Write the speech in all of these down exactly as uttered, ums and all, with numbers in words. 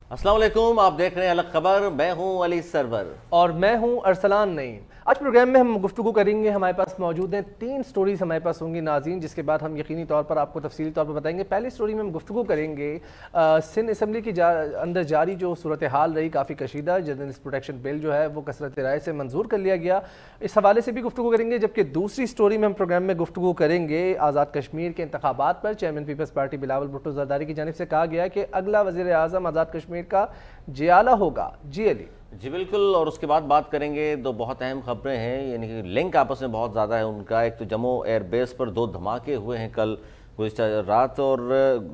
अस्सलाम वालेकुम, आप देख रहे हैं अलग खबर। मैं हूं अली सरवर और मैं हूं अरसलान नईम। आज प्रोग्राम में हम गुफ्तगू करेंगे। हमारे पास मौजूद हैं तीन स्टोरीज हमारे पास होंगी नाज़रीन, जिसके बाद हम यकीनी तौर पर आपको तफसीली तौर पर बताएंगे। पहली स्टोरी में हम गुफ्तगू करेंगे सिंध असम्बली की जा, अंदर जारी जो सूरत हाल रही काफ़ी कशीदा। जर्नलिस्ट प्रोटेक्शन बिल जो है वो कसरत राय से मंजूर कर लिया गया, इस हवाले से भी गुफ्तगू करेंगे। जबकि दूसरी स्टोरी में हम प्रोग्राम में गुफ्तगू करेंगे आज़ाद कश्मीर के इंतखाबात पर। Chairman Peoples Party Bilawal Bhutto Zardari की जानिब से कहा गया कि अगला वज़ीर आज़म आज़ाद कश्मीर का जियाला होगा। जी अली जी बिल्कुल। और उसके बाद बात करेंगे दो बहुत अहम खबरें हैं, यानी कि लिंक आपस में बहुत ज़्यादा है उनका। एक तो जम्मू एयरबेस पर दो धमाके हुए हैं कल गुज़िश्ता रात, और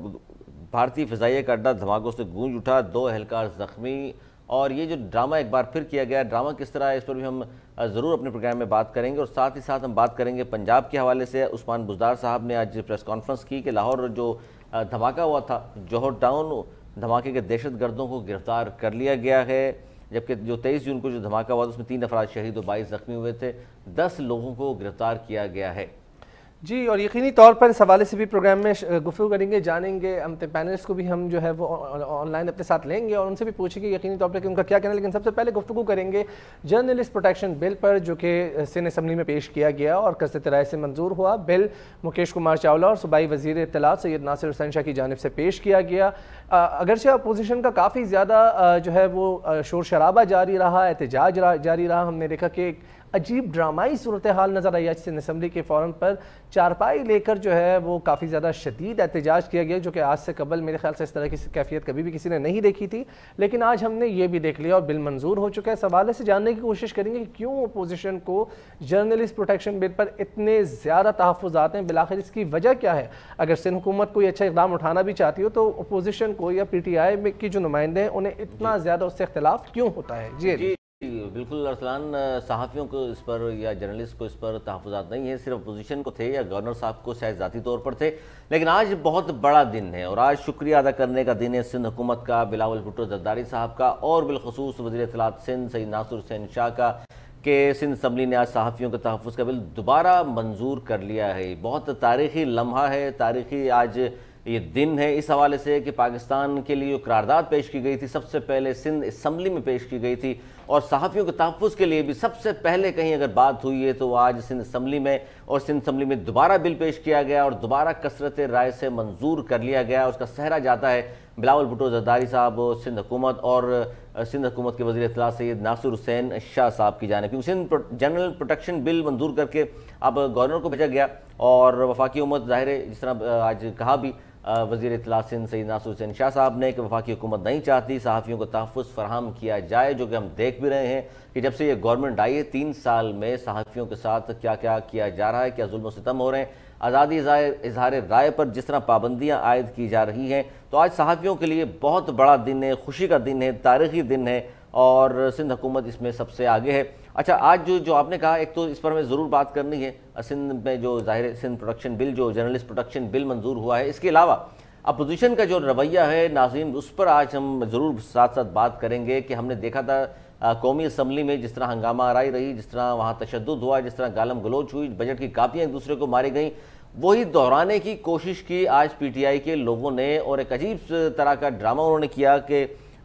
भारतीय फ़िज़ाइया का अड्डा धमाकों से गूंज उठा, दो एहलकार ज़ख्मी। और ये जो ड्रामा एक बार फिर किया गया, ड्रामा किस तरह है इस पर भी हम ज़रूर अपने प्रोग्राम में बात करेंगे। और साथ ही साथ हम बात करेंगे पंजाब के हवाले से। उस्मान बुज़दार साहब ने आज प्रेस कॉन्फ्रेंस की कि लाहौर जो धमाका हुआ था जौहर टाउन, धमाके के दहशत गर्दों को गिरफ्तार कर लिया गया है। जबकि जो तेईस जून को जो धमाका हुआ उसमें तीन अफराद शहीद और बाईस जख्मी हुए थे, दस लोगों को गिरफ्तार किया गया है। जी, और यकीनी तौर पर इस हवाले से भी प्रोग्राम में गुफ्तगू करेंगे, जानेंगे। हम पैनलिस्ट को भी हम जो है वो ऑनलाइन अपने साथ लेंगे और उनसे भी पूछेंगे यकीनी तौर पर कि उनका क्या कहना है। लेकिन सबसे पहले गुफ्तगू करेंगे जर्नलिस्ट प्रोटेक्शन बिल पर, जो कि सिंध असम्बली में पेश किया गया और कसरत राय से मंजूर हुआ। बिल मुकेश कुमार चावला और सूबाई वज़ीर इत्तलात सैयद नासिर हुसैन शाह की जानिब से पेश किया गया। अगरचे अपोजिशन का काफ़ी ज़्यादा जो है वो शोर शराबा जारी रहा, एहतजाज जारी रहा। हमने देखा कि अजीब ड्रामाई सूरत हाल नज़र आई आज सिंध असम्बली के फ़ौरन पर। चारपाई लेकर जो है वो काफ़ी ज़्यादा शदीद एहतजाज किया गया, जो कि आज से कबल मेरे ख्याल से इस तरह की कैफियत कभी भी किसी ने नहीं देखी थी। लेकिन आज हमने ये भी देख लिया और बिल मंजूर हो चुका है। इस हवाले से जानने की कोशिश करेंगे कि क्यों अपोजिशन को जर्नलिस्ट प्रोटेक्शन बिल पर इतने ज़्यादा तहफ़्फ़ुज़ात हैं, बिलाखिर इसकी वजह क्या है। अगर सिंध हुकूमत कोई अच्छा इक़दाम उठाना भी चाहती हो तो अपोजिशन को या पी टी आई की जो नुमाइंदे हैं उन्हें इतना ज़्यादा उससे इख्तिलाफ क्यों होता है। जी बिल्कुल अरसलान, सहाफ़ियों को इस पर या जर्नलिस्ट को इस पर तहफ़्फ़ुज़ात नहीं है, सिर्फ अपोजिशन को थे या गवर्नर साहब को शायद ज़ाती तौर पर थे। लेकिन आज बहुत बड़ा दिन है और आज शुक्रिया अदा करने का दिन है सिंध हुकूमत का, बिलावल भुट्टो जरदारी साहब का और बिलखसूस वज़ीर इत्तलात सिंध सैयद नासिर हुसैन शाह का, कि सिंध असम्बली ने आज सहाफ़ियों के तहफ़्फ़ुज़ का बिल दोबारा मंजूर कर लिया है। बहुत तारीख़ी लम्हा है, तारीख़ी आज ये दिन है इस हवाले से कि पाकिस्तान के लिए करारदाद पेश की गई थी, सबसे पहले सिंध असम्बली में पेश की गई थी। और सहाफ़ियों के तहफ़्फ़ुज़ के लिए भी सबसे पहले कहीं अगर बात हुई है तो आज सिंध असम्बली में, और सिंध असम्बली में दोबारा बिल पेश किया गया और दोबारा कसरत राय से मंजूर कर लिया गया। उसका सहरा जाता है बिलावल भुट्टो जरदारी साहब, सिंध हुकूमत और सिंध हुकूमत के वज़ीर इत्तलात सैयद नासिर हुसैन शाह साहब की जानिब। क्योंकि सिंध जनरल प्रोटेक्शन बिल मंजूर करके अब गवर्नर को भेजा गया और वफाकी हुकूमत ज़ाहिर है, जिस तरह आज कहा भी वज़ीर इत्तलात सिंध सैयद नासिर हुसैन शाह साहब ने कि वफाकी हुकूमत नहीं चाहती सहाफ़ियों को तहफ़्फ़ुज़ फराहम किया जाए, जो कि हम देख भी रहे हैं कि जब से ये गवर्नमेंट आई है तीन साल में सहाफ़ियों के साथ क्या क्या किया जा रहा है, क्या जुल्म सितम हो रहे हैं, आज़ादी इज़हार राय पर जिस तरह पाबंदियाँ आयद की जा रही हैं। तो आज सहाफ़ियों के लिए बहुत बड़ा दिन है, खुशी का दिन है, तारीख़ी दिन है और सिंध हुकूमत इसमें सबसे आगे है। अच्छा, आज जो जो आपने कहा, एक तो इस पर हमें ज़रूर बात करनी है। सिंध में जो ज़ाहिर सिंध प्रोटेक्शन बिल, जो जर्नलिस्ट प्रोटेक्शन बिल मंजूर हुआ है, इसके अलावा अपोजिशन का जो रवैया है नाज़रीन, उस पर आज हम ज़रूर साथ साथ बात करेंगे कि हमने देखा था कौमी असम्बली में जिस तरह हंगामा आराई रही, जिस तरह वहाँ तशद्दुद हुआ, जिस तरह गालम गलोच हुई, बजट की कापियाँ एक दूसरे को मारी गई, वही दोहराने की कोशिश की आज पी टी आई के लोगों ने। और एक अजीब तरह का ड्रामा उन्होंने किया कि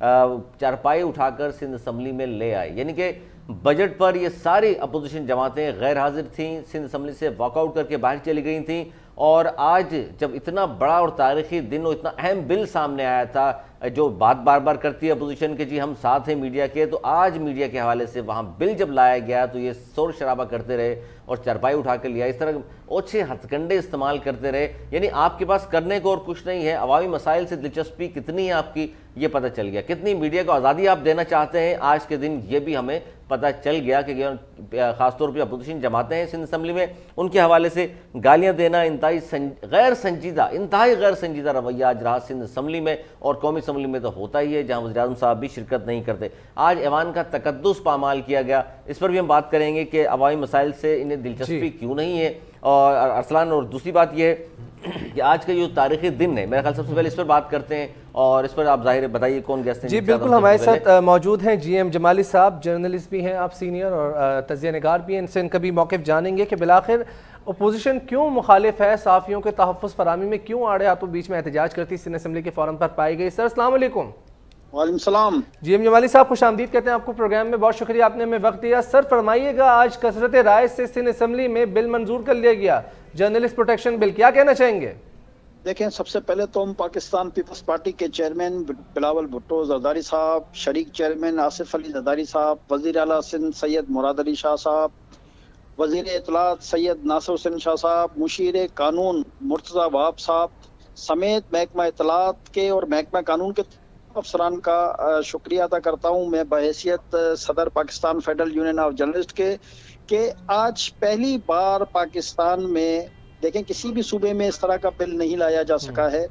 चारपाई उठाकर सिंध असम्बली में ले आए, यानी कि बजट पर ये सारी अपोजिशन जमातें गैर हाजिर थीं, सिंध असम्बली से वॉकआउट करके बाहर चली गई थीं। और आज जब इतना बड़ा और तारीख़ी दिन और इतना अहम बिल सामने आया था, जो बात बार बार करती है अपोजिशन के जी हम साथ हैं मीडिया के, तो आज मीडिया के हवाले से वहाँ बिल जब लाया गया तो ये शोर शराबा करते रहे और चारपाई उठा कर लिया, इस तरह ओछे हथकंडे इस्तेमाल करते रहे। यानी आपके पास करने को और कुछ नहीं है, अवामी मसाइल से दिलचस्पी कितनी है आपकी ये पता चल गया, कितनी मीडिया को आज़ादी आप देना चाहते हैं आज के दिन ये भी हमें पता चल गया कि ख़ासतौर पर अपोजिशन जमातें हैं सिंध असम्बली में, उनके हवाले से गालियाँ देना इंतहाई संज, गैर संजीदा इंतहाई गैर संजीदा रवैया आज रहा सिंध असम्बली में। और कौमी असम्बली में तो होता ही है जहाँ वज़ीर-ए-आज़म साहब भी शिरकत नहीं करते। आज ऐवान का तकद्दुस पामाल किया गया, इस पर भी हम बात करेंगे कि अवामी मसाइल से इन्हें दिलचस्पी क्यों नहीं है। और अरसलान, और दूसरी बात यह है कि आज का जो तारीख़ी दिन है, मेरे ख्याल सबसे पहले इस पर बात करते हैं और इस पर आप जाहिर बताइए कौन गेस्ट हैं। जी बिल्कुल, हमारे साथ मौजूद हैं जी एम जमाली साहब, जर्नलिस्ट भी हैं आप, सीनियर और तज़िया निगार भी हैं। इनसे इनका भी मौक़िफ़ जानेंगे कि बिलाखिर अपोजिशन क्यों मुखालिफ है, सहाफ़ियों के तहफ़्फ़ुज़ फराहमी में क्यों आड़े हाथों बीच में एहतजाज करती सिंध असम्बली के फ़ौरन पर पाई गई। सर अस्सलाम वालेकुम। वालेकुम सलाम। जी एम जमाली साहब, खुश आमदीद कहते हैं आपको प्रोग्राम में। बहुत शुक्रिया, आपने हमें वक्त दिया। सर फरमाइएगा, आज कसरत राय से सिंध असम्बली में बिल मंजूर कर लिया गया, जर्नलिस्ट प्रोटेक्शन बिल, क्या कहना चाहेंगे? देखें, सबसे पहले तो हम पाकिस्तान पीपल्स पार्टी के चेयरमैन बिलावल भुट्टो जरदारी साहब, शरीक चेयरमैन आसिफ अली जरदारी साहब, वजीर आला सिंध सैयद मुराद अली शाह साहब, वजीर इत्तलात सैयद नासिर हुसैन शाह साहब, मुशीर कानून मुर्तजा वहाब साहब समेत महकमा इत्तलात के और महकमा कानून के अफसरान का शुक्रिया अदा करता हूँ मैं बहैसियत सदर Pakistan Federal Union of Journalist के कि आज पहली बार पाकिस्तान में देखें किसी भी सूबे में इस तरह का बिल नहीं लाया जा सका है।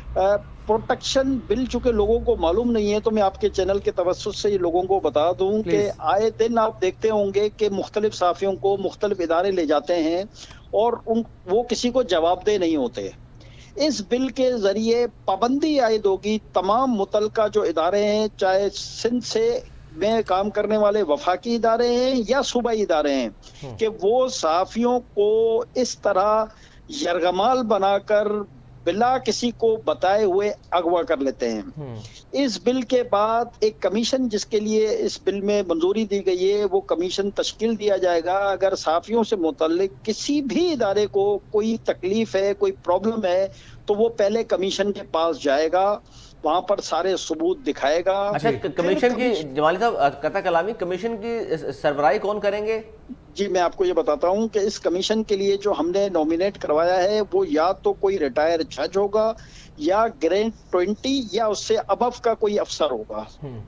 प्रोटेक्शन बिल चूंकि लोगों को मालूम नहीं है, तो मैं आपके चैनल के तवज्जुह से ये लोगों को बता दूं कि आए दिन आप देखते होंगे कि मुख्तलिफ सहाफ़ियों को मुख्तलिफ इदारे ले जाते हैं और उन वो किसी को जवाबदेह नहीं होते। इस बिल के जरिए पाबंदी आयद होगी तमाम मुतलका जो इदारे हैं, चाहे सिंध से में काम करने वाले वफाकी इदारे हैं या सूबाई इदारे हैं, कि वो सहाफ़ियों को इस तरह यरगमाल बनाकर बिला किसी को बताए हुए अगवा कर लेते हैं। इस बिल के बाद एक कमीशन जिसके लिए इस बिल में मंजूरी दी गई है, वो कमीशन तश्कील दिया जाएगा। अगर सहाफ़ियों से मुतल्लिक किसी भी इदारे को कोई तकलीफ है, कोई प्रॉब्लम है, तो वो पहले कमीशन के पास जाएगा, वहां पर सारे सबूत दिखाएगा। अच्छा, कमीशन की जमाली साहब कता कलामी, कमीशन की सरबराही कौन करेंगे? जी मैं आपको ये बताता हूँ कि इस कमीशन के लिए जो हमने नॉमिनेट करवाया है वो या तो कोई रिटायर जज होगा या ग्रेड ट्वेंटी या उससे अबव का कोई अफसर होगा।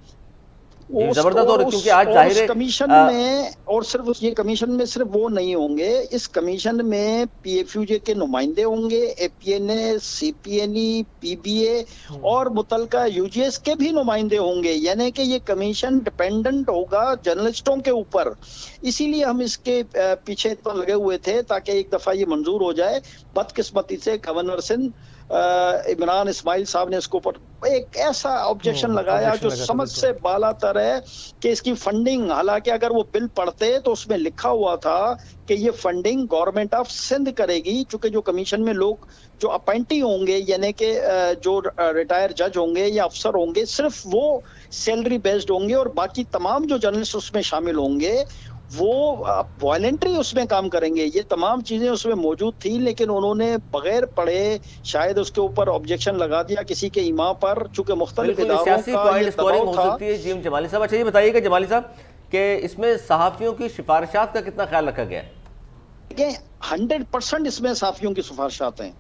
जबरदस्त। और क्योंकि आज जाहिर है कमीशन में, और सिर्फ ये कमीशन में सिर्फ वो नहीं होंगे, इस कमीशन में पीएफयूजे के नुमाइंदे होंगे, एपीएनए, सीपीएनई, पीबीए और मुतलका यूजीएस के भी नुमाइंदे होंगे। यानी कि ये कमीशन डिपेंडेंट होगा जर्नलिस्टों के ऊपर। इसीलिए हम इसके पीछे तो लगे हुए थे ताकि एक दफा ये मंजूर हो जाए। बदकिस्मती से गवर्नर सिंध इमरान इस्माइल साहब ने इसके ऊपर एक ऐसा ऑब्जेक्शन लगाया जो समझ से बालातर है कि इसकी फंडिंग, हालांकि अगर वो बिल पढ़ते तो उसमें लिखा हुआ था कि ये फंडिंग गवर्नमेंट ऑफ सिंध करेगी, चूंकि जो कमीशन में लोग जो अपॉइंटी होंगे यानी कि जो रिटायर जज होंगे या अफसर होंगे सिर्फ वो सैलरी बेस्ड होंगे और बाकी तमाम जो जर्नलिस्ट उसमें शामिल होंगे वो वॉलंटरी उसमें काम करेंगे। ये तमाम चीजें उसमें मौजूद थी, लेकिन उन्होंने बगैर पढ़े शायद उसके ऊपर ऑब्जेक्शन लगा दिया किसी के इमा पर, चूंकि मुख्तलिफ इदारों का ये दबाव हो सकती है। जी जमाली साहब, अच्छा ये बताइएगा जमाली साहब कि इसमें सहाफियों की सिफारिशात का कितना ख्याल रखा गया है? हंड्रेड परसेंट इसमें सहाफियों की सिफारिशात हैं।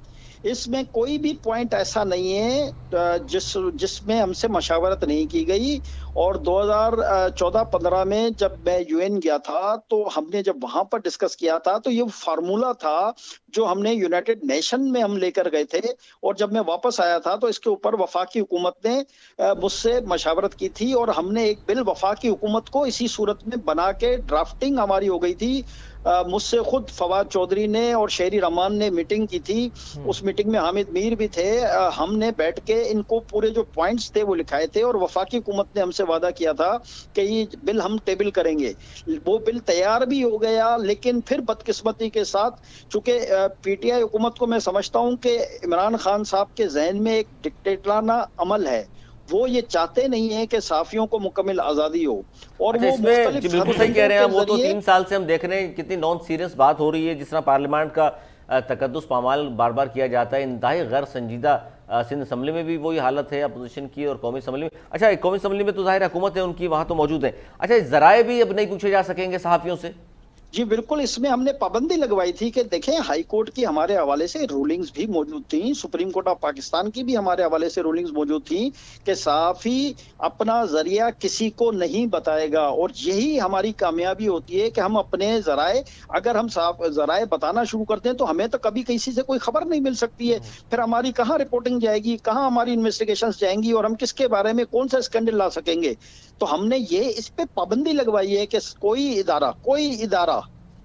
इसमें कोई भी पॉइंट ऐसा नहीं है जिस जिसमें हमसे मशावरत नहीं की गई। और दो हज़ार चौदह पंद्रह में जब मैं यूएन गया था तो हमने जब वहां पर डिस्कस किया था तो ये फार्मूला था जो हमने यूनाइटेड नेशन में हम लेकर गए थे। और जब मैं वापस आया था तो इसके ऊपर वफाकी हुकूमत ने मुझसे मशावरत की थी और हमने एक बिल वफाकी हुकूमत को इसी सूरत में बना के ड्राफ्टिंग हमारी हो गई थी। मुझसे खुद फवाद चौधरी ने और शेरी रहमान ने मीटिंग की थी। उस मीटिंग में हामिद मीर भी थे। हमने बैठ के इनको पूरे जो पॉइंट्स थे वो लिखाए थे और वफाकी हुकूमत ने हमसे वादा किया था कि ये बिल हम टेबल करेंगे। वो बिल तैयार भी हो गया, लेकिन फिर बदकिस्मती के साथ चूंकि पीटीआई हुकूमत को मैं समझता हूँ कि इमरान खान साहब के जहन में एक डिक्टेटराना अमल है, वो ये चाहते नहीं है कि सहाफियों को मुकम्मल आजादी हो। और अच्छा, वो इसमें बिल्कुल सही कह रहे हैं, वो तो तीन साल से हम देख रहे हैं कितनी नॉन सीरियस बात हो रही है। जिस तरह पार्लियामेंट का तकद्दुस पामाल बार बार किया जाता है, इंतहाई गैर संजीदा। सिंध असम्बली में भी वही हालत है अपोजिशन की और कौमी असम्बली में। अच्छा, कौमी असम्बली में तो जाहिर हुकूमत है उनकी, वहाँ तो मौजूद है। अच्छा, जराए भी अब नहीं पूछे जा सकेंगे सहाफियों से? जी बिल्कुल, इसमें हमने पाबंदी लगवाई थी कि देखें हाई कोर्ट की हमारे हवाले से रूलिंग्स भी मौजूद थी, सुप्रीम कोर्ट ऑफ पाकिस्तान की भी हमारे हवाले से रूलिंग्स मौजूद थी कि सहाफी अपना जरिया किसी को नहीं बताएगा। और यही हमारी कामयाबी होती है कि हम अपने जराए, अगर हम जराए बताना शुरू करते हैं तो हमें तो कभी किसी से कोई खबर नहीं मिल सकती है। फिर हमारी कहाँ रिपोर्टिंग जाएगी, कहाँ हमारी इन्वेस्टिगेशंस जाएंगी और हम किसके बारे में कौन सा स्कैंडल ला सकेंगे। तो हमने ये इस पे पाबंदी लगवाई है कि कोई इदारा कोई इदारा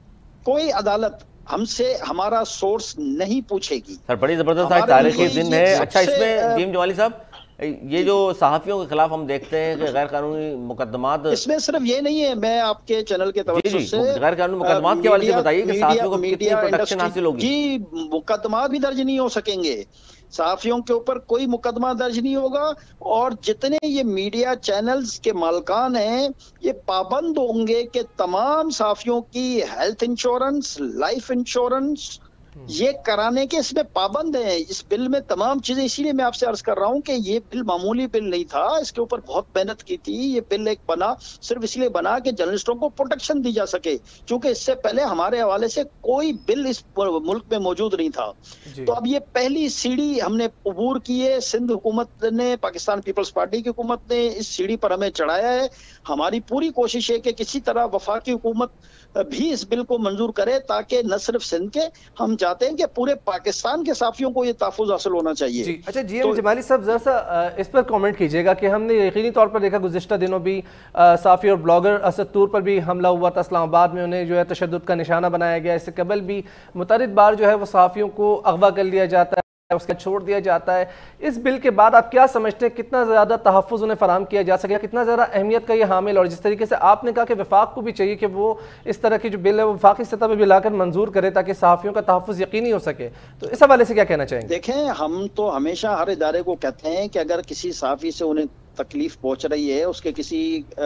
कोई अदालत हमसे हमारा सोर्स नहीं पूछेगी। सर, बड़ी जबरदस्त आज तारीखी दिन है। अच्छा, इसमें जीएम जमाली साहब, ये जो सहाफियों के खिलाफ हम देखते हैं कि गैर कानूनी मुकदमात, इसमें सिर्फ ये नहीं है, मैं आपके चैनल के तवज्जुह से गैर कानूनी मुकदमात के हवाले से बताइए कि सहाफियों को कितनी प्रोटेक्शन हासिल होगी? जी, मुकदमा भी दर्ज नहीं हो सकेंगे। सहाफियों के ऊपर कोई मुकदमा दर्ज नहीं होगा, और जितने ये मीडिया चैनल्स के मालकान हैं ये पाबंद होंगे कि तमाम सहाफियों की हेल्थ इंश्योरेंस, लाइफ इंश्योरेंस ये कराने के इसमें पाबंद है। इस बिल में तमाम चीजें, इसीलिए मैं आपसे अर्ज कर रहा हूं कि ये बिल मामूली बिल नहीं था, इसके ऊपर बहुत मेहनत की थी। ये बिल एक बना सिर्फ इसलिए बना कि जर्नलिस्टों को प्रोटेक्शन दी जा सके, क्योंकि इससे पहले हमारे हवाले से कोई बिल इस मुल्क में मौजूद नहीं था। तो अब ये पहली सीढ़ी हमने अबूर की है। सिंध हुकूमत ने, पाकिस्तान पीपल्स पार्टी की हुकूमत ने इस सीढ़ी पर हमें चढ़ाया है। हमारी पूरी कोशिश है कि किसी तरह वफाकी हुकूमत भी इस बिल को मंजूर करे, ताकि न सिर्फ सिंध के, हम चाहते हैं कि पूरे पाकिस्तान के साफियों को ये तहफ़्फ़ुज़ हासिल होना चाहिए। जी अच्छा, जी एम जमाली साहब जरा सा इस पर कमेंट कीजिएगा कि हमने यकीनी तौर पर देखा गुज़िश्ता दिनों भी साफ़ी और ब्लॉगर असद तूर पर भी हमला हुआ था, इस्लामाबाद में उन्हें जो है तशद्दुद का निशाना बनाया गया। इससे कबल भी मुतअद्दिद बार जो है वो सहाफ़ियों को अगवा कर लिया जाता है, उसका छोड़ दिया जाता है। इस बिल के बाद आप क्या समझते हैं कितना ज़्यादा तहफ़्फ़ुज़ उन्हें फराहम किया जा सकेगा, कितना ज़्यादा अहमियत का ये हामिल, और जिस तरीके से आपने कहा कि वफाक को भी चाहिए कि वो इस तरह की जो बिल है वो वफाकी सतह पर भी लाकर मंजूर करे ताकि सहाफ़ियों का तहफ़्फ़ुज़ यकीनी हो सके, तो इस हवाले से क्या कहना चाहेंगे? देखें, हम तो हमेशा हर इदारे को कहते हैं कि अगर किसी सहाफ़ी से उन्हें तकलीफ पहुंच रही है, उसके किसी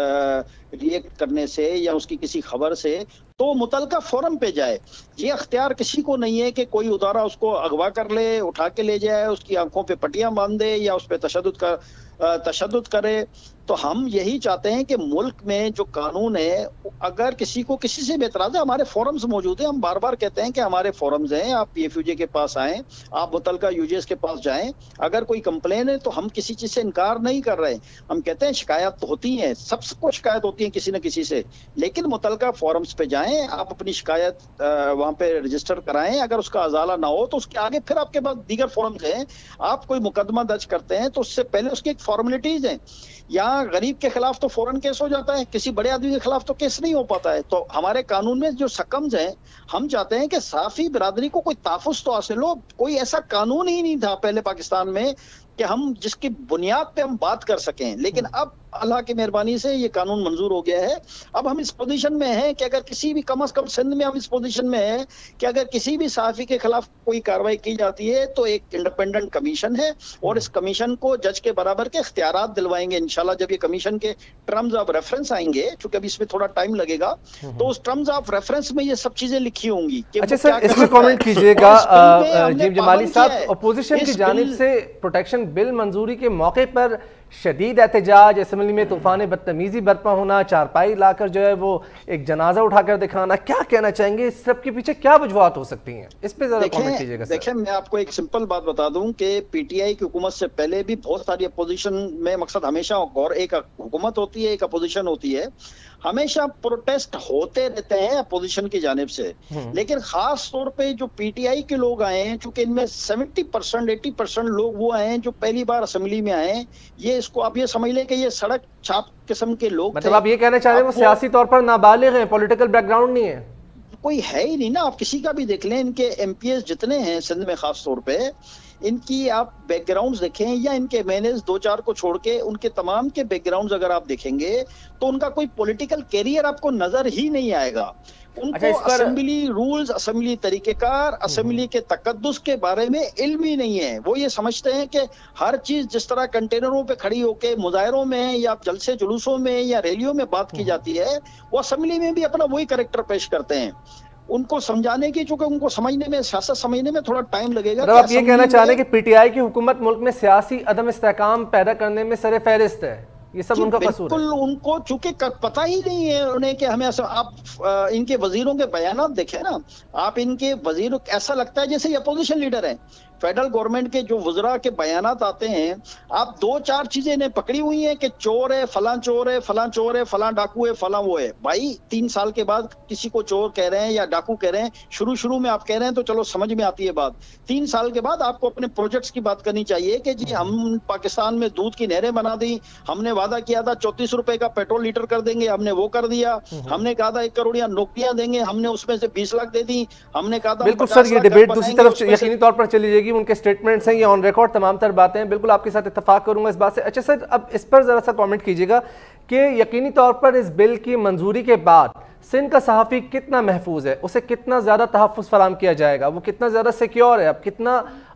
रिएक्ट करने से या उसकी किसी खबर से, तो मुतलका फोरम पे जाए। ये अख्तियार किसी को नहीं है कि कोई उदारा उसको अगवा कर ले, उठा के ले जाए, उसकी आंखों पे पट्टियां बांध दे या उस पर तशद्दुद का तशद्दुद करे। तो हम यही चाहते हैं कि मुल्क में जो कानून है, अगर किसी को किसी से भी एतराज़ है, हमारे फोरम्स मौजूद हैं। हम बार बार कहते हैं कि हमारे फोरम्स हैं, आप पी एफ यू जे के पास आएँ, आप मुतलका यू जे एस के पास जाएं। अगर कोई कंप्लेन है तो हम किसी चीज़ से इनकार नहीं कर रहे। हम कहते हैं शिकायत तो होती है, सबको शिकायत होती है किसी न किसी से, लेकिन मुतलका फोरम्स पे जाएं, आप अपनी शिकायत वहाँ पे रजिस्टर कराएं। अगर उसका अजाला ना हो तो उसके आगे फिर आपके पास दीगर फोरम्स हैं। आप कोई मुकदमा दर्ज करते हैं तो उससे पहले उसकी एक फॉर्मेलिटीज हैं। यहाँ गरीब के खिलाफ तो फौरन केस हो जाता है, किसी बड़े आदमी के खिलाफ तो केस नहीं हो पाता है। तो हमारे कानून में जो सकम्स हैं, हम चाहते हैं कि साफी बिरादरी को कोई तहफ़्फ़ुज़ तो हासिल हो। कोई ऐसा कानून ही नहीं था पहले पाकिस्तान में कि हम जिसकी बुनियाद पे हम बात कर सकें, लेकिन अब अल्लाह की मेहरबानी से ये कानून मंजूर हो गया है। अब हम इस पोजीशन में हैं कि अगर किसी भी, कम अज कम सिंध में हम इस पोजीशन में हैं कि अगर किसी भी सहाफ़ी के खिलाफ कोई कार्रवाई की जाती है तो एक इंडिपेंडेंट कमीशन है, और इस कमीशन को जज के बराबर के इख्तियारात दिलवाएंगे इंशाल्लाह। जब ये कमीशन के टर्म्स ऑफ रेफरेंस आएंगे, चूंकि अभी इसमें थोड़ा टाइम लगेगा, तो उस टर्म्स ऑफ रेफरेंस में ये सब चीजें लिखी होंगी। अच्छा सर, इस पर कमेंट कीजिएगा जिम जमाली साहब। अपोजिशन की जानिब से प्रोटेक्शन बिल मंजूरी के मौके पर शदीद एहतजाज, असेंबली में तूफान बदतमीजी बरपा होना, चारपाई लाकर जो है वो एक जनाजा उठाकर दिखाना, क्या कहना चाहेंगे? इस सब के पीछे क्या वजूहात हो सकती हैं? इस पे जरा कमेंट कीजिएगा। देखिए, मैं आपको एक सिंपल बात बता दूं कि पीटीआई की हुकूमत से पहले भी बहुत सारी अपोजिशन में, मकसद हमेशा और एक हुकूमत होती है, एक अपोजिशन होती है, हमेशा प्रोटेस्ट होते रहते हैं अपोजिशन की जानिब से। लेकिन खास तौर पे जो पीटीआई के लोग आए हैं, चूंकि इनमें सत्तर परसेंट अस्सी परसेंट लोग वो आए हैं जो पहली बार असेंबली में आए हैं, ये इसको आप ये समझ लें कि ये सड़क छाप किस्म के लोग, मतलब आप ये कहना चाह रहे हैं वो सियासी तौर पर नाबालिग हैं, पॉलिटिकल बैकग्राउंड नहीं है, कोई है ही नहीं ना। आप किसी का भी देख लें, इनके एमपीएस जितने हैं सिंध में खास तौर पे, इनकी आप बैकग्राउंड्स देखें या इनके मैनेज दो चार को छोड़ के उनके तमाम के बैकग्राउंड्स अगर आप देखेंगे तो उनका कोई पॉलिटिकल कैरियर आपको नजर ही नहीं आएगा। उनको अच्छा, असेंबली रूल्स, असेंबली तरीकेकार, असेंबली के तकद्दुस के बारे में इल्म ही नहीं है। वो ये समझते हैं कि हर चीज जिस तरह कंटेनरों पे खड़ी होके मुजाहरों में या जलसे जुलूसों में या रैलियों में बात की जाती है, वो असेंबली में भी अपना वही कैरेक्टर पेश करते हैं। उनको समझाने की, चूंकि उनको समझने में, सियासत समझने में थोड़ा टाइम लगेगा। आप ये कहना चाह रहे हैं कि पीटीआई की हुकूमत मुल्क में सियासी अदम इस्तेहकाम पैदा करने में सरे फहरिस्त है, ये सब उनका कसूर है? बिल्कुल, उनको चूंकि पता ही नहीं है उन्हें कि हमें, आप इनके वजीरों के बयानात देखें ना, आप इनके वजीर, ऐसा लगता है जैसे ये अपोजिशन लीडर है। फेडरल गवर्नमेंट के जो वज़रा के बयानात आते हैं, आप दो चार चीजें इन्हें पकड़ी हुई हैं कि चोर है, फलां चोर है, फलां चोर है, फलां डाकू है, फलां वो है। भाई, तीन साल के बाद किसी को चोर कह रहे हैं या डाकू कह रहे हैं, शुरू शुरू में आप कह रहे हैं तो चलो समझ में आती है बात। तीन साल के बाद आपको अपने प्रोजेक्ट्स की बात करनी चाहिए कि जी हम पाकिस्तान में दूध की नहरें बना दी, हमने वादा किया था चौतीस रुपए का पेट्रोल लीटर कर देंगे, हमने वो कर दिया। हमने कहा था एक करोड़िया नौकरियां देंगे, हमने उसमें से बीस लाख दे दी। हमने कहा था बिल्कुल सर, ये डिबेट दूसरी तरफ यकीनी तौर पर चली जाएगी, उनके स्टेटमेंट्स हैं, ये ऑन रिकॉर्ड तमाम तर बातें हैं, बिल्कुल आपके साथ इत्तेफाक करूंगा इस बात से। अच्छा सर, अब इस पर जरा सा कमेंट कीजिएगा कि यकीनी तौर पर इस बिल की मंजूरी के बाद सिंध का सहाफ़ी कितना महफूज है, उसे कितना ज़्यादा तहफ़्फ़ुज़ फराहम किया जाएगा, वो कितना ज़्यादा सिक्योर है, अब कितना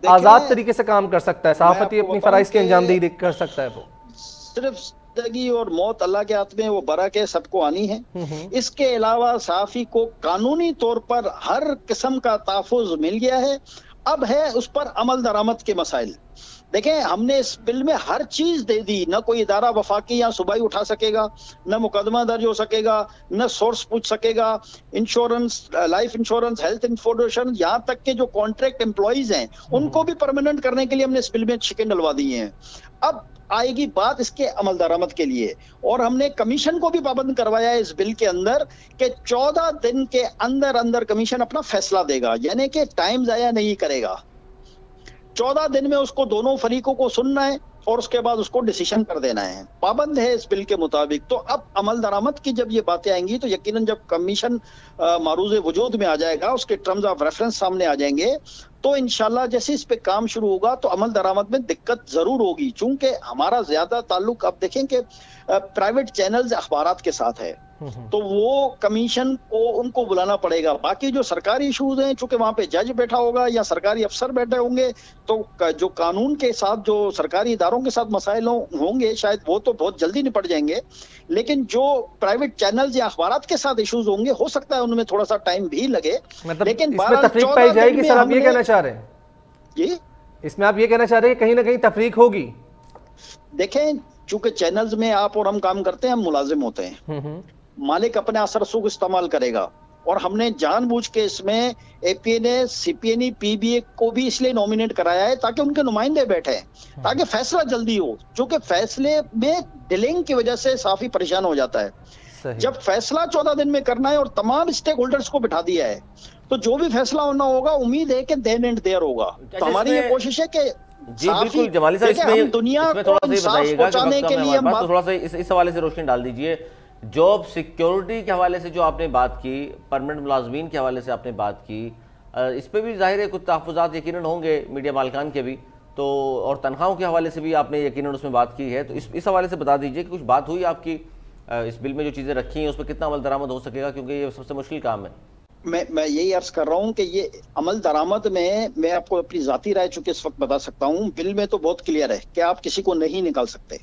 आजाद तरीके से काम कर सकता है, सहाफती अपनी फराइज की अंजामदही कर सकता है। वो सिर्फ जिंदगी और मौत अल्लाह के हाथ में, वो बरक है, सबको आनी है। इसके अलावा सहाफी को कानूनी तौर पर हर किस्म का तहफ़्फ़ुज़ मिल गया है। अब है उस पर अमल दरामद के मसाइल। देखें, हमने इस बिल में हर चीज दे दी, न कोई इदारा वफाकी या सूबाई उठा सकेगा, न मुकदमा दर्ज हो सकेगा, न सोर्स पूछ सकेगा, insurance, life insurance, health insurance, यहाँ तक के जो कॉन्ट्रैक्ट एम्प्लॉइज हैं उनको भी परमानेंट करने के लिए हमने इस बिल में छिके डलवा दी हैं। अब आएगी बात इसके अमल दरामद के लिए, और हमने कमीशन को भी पाबंद करवाया है इस बिल के अंदर कि चौदह दिन के अंदर अंदर कमीशन अपना फैसला देगा, यानी कि टाइम जाया नहीं करेगा। चौदह दिन में उसको दोनों फरीकों को सुनना है और उसके बाद उसको डिसीजन कर देना है, पाबंद है इस बिल के मुताबिक। तो अब अमल दरामद की जब ये बातें आएंगी तो यकीनन जब कमीशन मारूज़ वजूद में आ जाएगा, उसके टर्म्स ऑफ रेफरेंस सामने आ जाएंगे, तो इंशाल्लाह जैसे इस पे काम शुरू होगा तो अमल दरामद में दिक्कत जरूर होगी। चूंकि हमारा ज्यादा ताल्लुक, आप देखें कि प्राइवेट चैनल्स अखबारात के साथ है, तो वो कमीशन को उनको बुलाना पड़ेगा। बाकी जो सरकारी इशूज हैं, चूंकि वहां पे जज बैठा होगा या सरकारी अफसर बैठे होंगे, तो जो कानून के साथ, जो सरकारी इदारों के साथ मसाइल होंगे, शायद वो तो बहुत जल्दी निपट जाएंगे। लेकिन जो प्राइवेट चैनल्स या अखबारात के साथ इशूज होंगे, हो सकता है उनमें थोड़ा सा टाइम भी लगे। मतलब लेकिन इसमें तफरीक पाई जाएगी सर, आप ये कहना चाह रहे हैं? जी, इसमें आप ये कहना चाह रहे हैं कहीं ना कहीं तफरीक होगी? देखें, चूंकि चैनल्स में आप और हम काम करते हैं, हम मुलाजिम होते हैं, मालिक अपने असर सूख इस्तेमाल करेगा, और हमने जानबूझ के इसमें एपीए ने, सीपीए, पीबीए को भी इसलिए नॉमिनेट कराया है ताकि उनके नुमाइंदे बैठे, ताकि फैसला जल्दी हो। क्योंकि फैसले में डिलेइंग की वजह से साफी परेशान हो जाता है। जब फैसला चौदह दिन में करना है और तमाम स्टेक होल्डर्स को बिठा दिया है, तो जो भी फैसला होना होगा, उम्मीद है कि देन एंड देयर होगा। तो हमारी ये कोशिश है कि जी बिल्कुल जमाली साहब, इसमें दुनिया इसमें थोड़ा सा बताइएगा के लिए तो थोड़ा सा इस इस हवाले से रोशनी डाल दीजिए। जॉब सिक्योरिटी के हवाले से जो आपने बात की, परमानेंट मुलाजमीन के हवाले से आपने बात की, इस पर भी जाहिर है कुछ तहफ़्फ़ुज़ात यकीनन होंगे मीडिया मालिकान के भी, तो और तनख्वाहों के हवाले से भी आपने यकीनन उसमें बात की है। तो इस इस हवाले से बता दीजिए कि कुछ बात हुई आपकी इस बिल में जो चीज़ें रखी हैं उस पर कितना अमल दरामद हो सकेगा, क्योंकि ये सबसे मुश्किल काम है। मैं मैं यही अर्ज कर रहा हूँ कि ये अमल दरामद में मैं आपको अपनी जाती राय चूंकि इस वक्त बता सकता हूँ, बिल में तो बहुत क्लियर है कि आप किसी को नहीं निकाल सकते।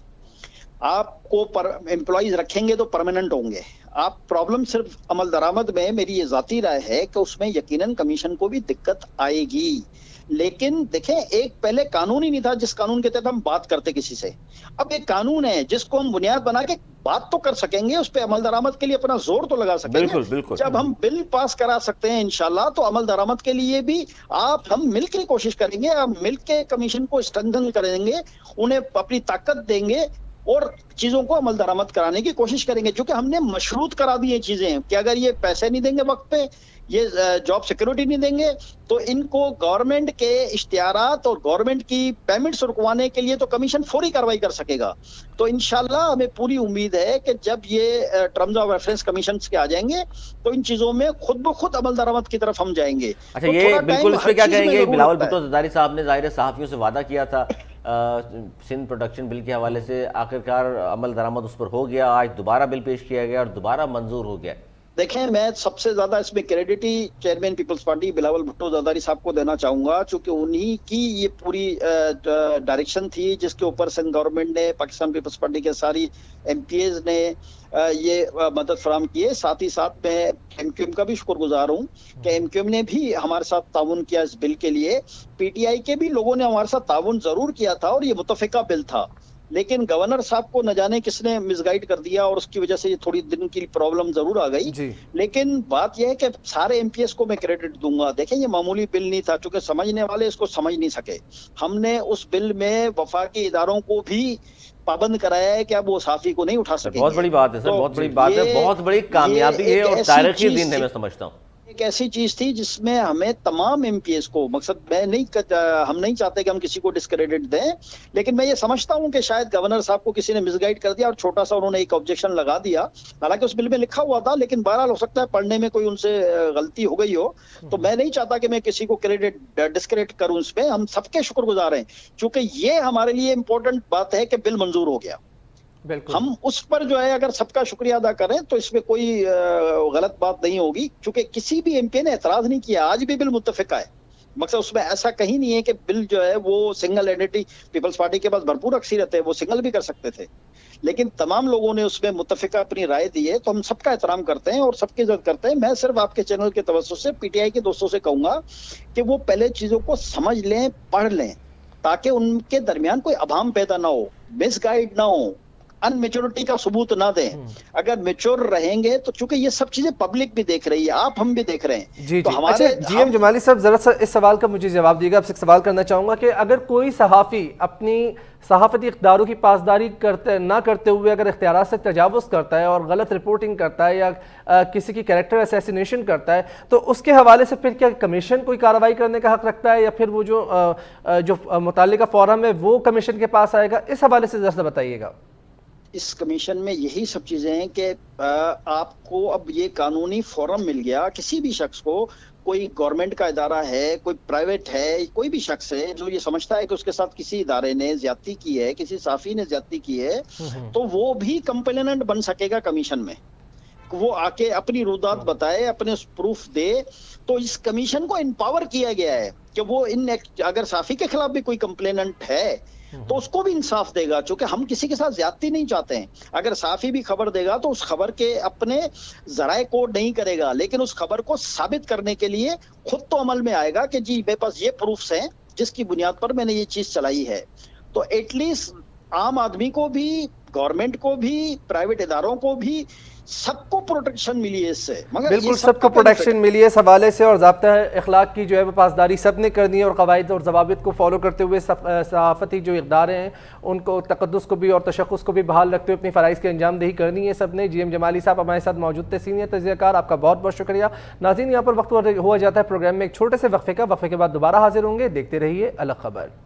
आपको पर एम्प्लॉइज रखेंगे तो परमानेंट होंगे। आप प्रॉब्लम सिर्फ अमल दरामद में, मेरी ये जाती राय है कि उसमें यकीनन कमीशन को भी दिक्कत आएगी। लेकिन देखें, एक पहले कानून ही नहीं था जिस कानून के तहत हम बात करते किसी से। अब एक कानून है जिसको हम बुनियाद बना के बात तो कर सकेंगे, उस पर अमल दरामद के लिए अपना जोर तो लगा सकेंगे। बिल्कुल, बिल्कुल। जब हम बिल पास करा सकते हैं इंशाल्लाह, तो अमल दरामद के लिए भी आप हम मिलकर कोशिश करेंगे, हम मिलकर कमीशन को स्ट्रेंथन करेंगे, उन्हें अपनी ताकत देंगे और चीजों को अमल दरामद कराने की कोशिश करेंगे। क्योंकि हमने मशरूत करा दी है चीजें कि अगर ये पैसे नहीं देंगे वक्त पे, ये जॉब सिक्योरिटी नहीं देंगे, तो इनको गवर्नमेंट के इश्तिहारात और गवर्नमेंट की पेमेंट्स रुकवाने के लिए तो कमीशन फौरी कार्रवाई कर सकेगा। तो इंशाल्लाह हमें पूरी उम्मीद है कि जब ये टर्म्स ऑफ रेफरेंस कमीशन के आ जाएंगे तो इन चीजों में खुद ब खुद अमल दरामद की तरफ हम जाएंगे। अच्छा, तो ये बिल्कुल इस पे क्या कहेंगे? बिलावल भुट्टो ज़रदारी साहब ने जाहिर सहाफियों से वादा किया था सिंध प्रोडक्शन बिल के हवाले से, आखिरकार अमल दरामद उस पर हो गया, आज दोबारा बिल पेश किया गया और दोबारा मंजूर हो गया। देखें, मैं सबसे ज्यादा इसमें क्रेडिट ही chairman Peoples Party Bilawal Bhutto Zardari साहब को देना चाहूंगा, क्योंकि उन्हीं की ये पूरी डायरेक्शन थी जिसके ऊपर सिंध गवर्नमेंट ने, पाकिस्तान पीपल्स पार्टी के सारी एमपीएज ने ये मदद फराम की है। साथ ही साथ मैं एमक्यूएम का भी शुक्रगुजार हूँ कि एमक्यूएम ने भी हमारे साथ ताउन किया इस बिल के लिए। पीटीआई के भी लोगों ने हमारे साथ ताउन जरूर किया था और ये मुतफिका बिल था, लेकिन गवर्नर साहब को न जाने किसने मिसगाइड कर दिया और उसकी वजह से ये थोड़ी दिन की प्रॉब्लम जरूर आ गई। लेकिन बात यह है कि सारे एमपीएस को मैं क्रेडिट दूंगा। देखें, ये मामूली बिल नहीं था, क्योंकि समझने वाले इसको समझ नहीं सके। हमने उस बिल में वफाकी इदारों को भी पाबंद कराया है कि अब वो साफी को नहीं उठा सके। बहुत बड़ी बात है सर, तो बहुत बड़ी बात है, बहुत बड़ी कामयाबी है और तारीखी दिन है, मैं समझता हूँ। एक ऐसी चीज थी जिसमें हमें तमाम एमपीएस को, मकसद मैं नहीं हम नहीं चाहते कि हम किसी को डिस्क्रेडिट दें, लेकिन मैं ये समझता हूं कि शायद गवर्नर साहब को किसी ने मिसगाइड कर दिया और छोटा सा उन्होंने एक ऑब्जेक्शन लगा दिया। हालांकि उस बिल में लिखा हुआ था, लेकिन बहरहाल हो सकता है पढ़ने में कोई उनसे गलती हो गई हो। तो मैं नहीं चाहता कि मैं किसी को क्रेडिट डिस्क्रेडिट करूं इसमें। हम सबके शुक्रगुजार हैं, क्योंकि ये हमारे लिए इंपॉर्टेंट बात है कि बिल मंजूर हो गया। हम उस पर जो है अगर सबका शुक्रिया अदा करें तो इसमें कोई गलत बात नहीं होगी, क्योंकि किसी भी एमपी ने एतराज नहीं किया। आज भी बिल मुत्तफिका है, मकसद उसमें ऐसा कहीं नहीं है कि बिल जो है वो सिंगल एंटिटी, पीपल्स पार्टी के पास भरपूर अक्सरियत है, वो सिंगल भी कर सकते थे, लेकिन तमाम लोगों ने उसमें मुत्तफिका अपनी राय दी है, तो हम सबका एहतराम करते हैं और सबकी इज्जत करते हैं। मैं सिर्फ आपके चैनल के तवज्जुह से पीटीआई के दोस्तों से कहूंगा कि वो पहले चीजों को समझ लें, पढ़ लें, ताकि उनके दरमियान कोई अभाम पैदा ना हो, मिसगाइड ना हो, अनमेच्योरिटी का सबूत ना दें। अगर मेच्योर रहेंगे तो, चूंकि ये सब चीजें पब्लिक भी देख रही है, आप हम भी देख रहे हैं, जी तो जी। हमारे अच्छा जीएम जमाली साहब, जरा सा इस सवाल का मुझे जवाब दीजिएगा। आपसे एक सवाल करना चाहूंगा कि अगर कोई सहाफ़ी अपनी सहाफ़ती इख्तियारों की पासदारी करते ना करते हुए अगर इख्तियारात से तजावुज़ करता है और गलत रिपोर्टिंग करता है या आ, किसी की कैरेक्टर असैसिनेशन करता है, तो उसके हवाले से फिर क्या कमीशन कोई कार्रवाई करने का हक रखता है या फिर वो जो आ, आ, जो मुताल्लिका फोरम है वो कमीशन के पास आएगा? इस हवाले से जरा सा बताइएगा। इस कमीशन में यही सब चीजें हैं कि आपको अब ये कानूनी फोरम मिल गया, किसी भी शख्स को, कोई गवर्नमेंट का इदारा है, कोई प्राइवेट है, कोई भी शख्स है जो ये समझता है कि उसके साथ किसी इदारे ने ज्यादती की है, किसी साफी ने ज्यादती की है, तो वो भी कंप्लेनेंट बन सकेगा कमीशन में। वो आके अपनी रुदात बताए, अपने प्रूफ दे, तो इस कमीशन को इम्पावर किया गया है कि वो इन, अगर साफी के खिलाफ भी कोई कंप्लेनेंट है तो उसको भी इंसाफ देगा, क्योंकि हम किसी के साथ ज्यादती नहीं चाहते हैं। अगर साफी भी खबर देगा तो उस खबर के अपने जराए कोड नहीं करेगा, लेकिन उस खबर को साबित करने के लिए खुद तो अमल में आएगा कि जी मेरे पास ये प्रूफ्स हैं जिसकी बुनियाद पर मैंने ये चीज चलाई है। तो एटलीस्ट आम आदमी को भी, गवर्नमेंट को भी, प्राइवेट इदारों को भी, सबको प्रोटेक्शन मिली है इससे। मगर बिल्कुल सबको प्रोटेक्शन मिली है इस हवाले से, और ज़ाब्ता अखलाक की जो है वो पासदारी सब ने करनी है और कवायद और ज़वाबित को फॉलो करते हुए सहाफ़ती जो इक़दारे हैं उनको तक़द्दुस को भी और तशख़्ख़ुस को भी बहाल रखते हुए अपनी फ़राइज़ की अंजामदही करनी है सब ने। जी एम जमाली साहब हमारे साथ मौजूद थे, सीनियर तज़कियाकार, आपका बहुत बहुत शुक्रिया। नाज़रीन, यहाँ पर वक्त हुआ जाता है प्रोग्राम में एक छोटे से वक्फे का, वक्फे के बाद दोबारा हाजिर होंगे। देखते रहिए अलग खबर।